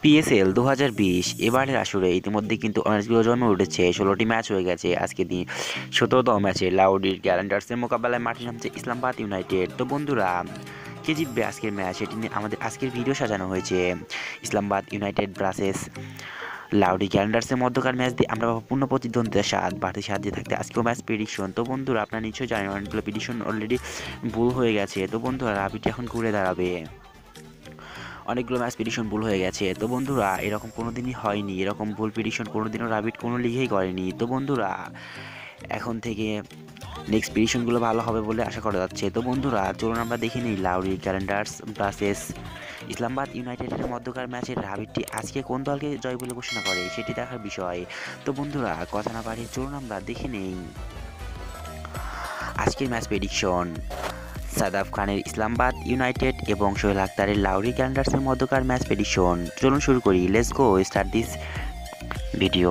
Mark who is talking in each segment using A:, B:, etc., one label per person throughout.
A: PSL 2020 এবারের আসরে ইতিমধ্যে কিন্তু অনেকগুলো জমে উঠেছে। 16টি ম্যাচ হয়ে গেছে। আজকে দিন 17তম ম্যাচে লাউডির গ্যারান্টার্সের মোকাবেলায় মাঠে নামছে ইসলামাবাদ ইউনাইটেড। তো বন্ধুরা, কে জিতবে আজকের ম্যাচ সেটি নিয়ে আমাদের আজকের ভিডিও সাজানো হয়েছে। ইসলামাবাদ ইউনাইটেড ভার্সেস লাউডি গ্যারান্টার্সের মধ্যকার ম্যাচ দিয়ে আমরা পাবো পূর্ণ প্রতিদ্বন্দ্বিতার স্বাদ। বাড়তি সাহায্যে থাকতে আজকেও ম্যাচ প্রেডিকশন। তো বন্ধুরা, আপনারা নিশ্চয়ই জানেন অনেকগুলো প্রেডিকশন অলরেডি ভুল হয়ে গেছে। তো বন্ধুরা, রাবিটি এখন ঘুরে দাঁড়াবে। অনেকগুলো ম্যাচ প্রেডিকশন ভুল হয়ে গেছে। তো বন্ধুরা, এরকম কোনো দিনই হয়নি, এরকম ভুল প্রেডিকশন কোনো দিনও রাবিট কোনো লিগেই করেনি। তো বন্ধুরা, এখন থেকে নেক্সট প্রেডিকশনগুলো ভালো হবে বলে আশা করা যাচ্ছে। তো বন্ধুরা, চলুন আমরা দেখে নিই লাউরি গ্যারান্টার্স ভার্সেস ইসলামাবাদ ইউনাইটেডের মধ্যকার ম্যাচের রাবিটটি আজকে কোন দলকে জয় বলে ঘোষণা করে সেটি দেখার বিষয়। তো বন্ধুরা, কথা না বাড়িয়ে চলুন আমরা দেখে নেই আজকের ম্যাচ প্রেডিকশন। সাদাফ খানের ইসলামাবাদ ইউনাইটেড এবং সোহেল আক্তারের লাউরি গ্যারান্টার্সের মধ্যকার ম্যাচ প্রেডিকশন। চলুন শুরু করি। Let's go start this video.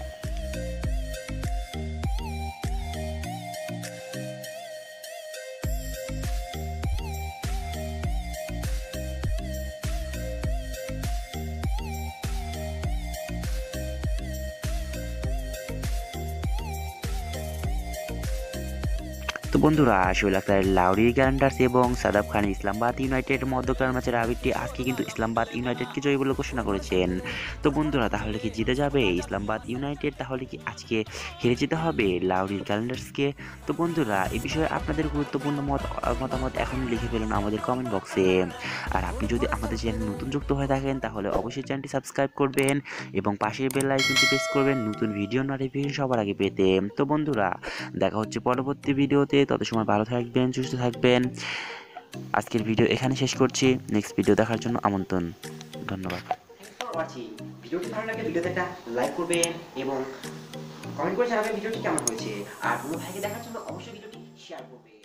A: তো বন্ধুরা, সোহেল আক্তারের লাউরি গ্যারান্টার্স এবং সাদাফ খান ইসলামাবাদ ইউনাইটেড মধ্যকার ম্যাচের রাবিটটি আজকে কিন্তু ইসলামাবাদ ইউনাইটেডকে জয়ী বলে ঘোষণা করেছেন। তো বন্ধুরা, তাহলে কি জিতে যাবে ইসলামাবাদ ইউনাইটেড? তাহলে কি আজকে হেরে যেতে হবে লাউরি গ্যারান্টার্সকে? তো বন্ধুরা, এই বিষয়ে আপনাদের গুরুত্বপূর্ণ মতামত এখন লিখে ফেলুন আমাদের কমেন্ট বক্সে। আর আপনি যদি আমাদের চ্যানেল নতুন যুক্ত হয়ে থাকেন তাহলে অবশ্যই চ্যানেলটি সাবস্ক্রাইব করবেন এবং পাশের বেল আইকনটি প্রেস করবেন নতুন ভিডিও নোটিফিকেশন সবার আগে পেতে। তো বন্ধুরা, দেখা হচ্ছে পরবর্তী ভিডিওতে। তত সময় ভালো থাকবেন, সুস্থ থাকবেন। আজকের ভিডিও এখানে শেষ করছি। নেক্সট ভিডিও দেখার জন্য আমন্ত্রণ। ধন্যবাদ। ভিডিওটি ভালো লাগলে ভিডিওতে একটা লাইক করবেন এবং কমেন্ট করে জানাবেন ভিডিওটি কেমন হয়েছে। আর কোনো ভাইকে দেখার জন্য অবশ্যই ভিডিওটি শেয়ার করবেন।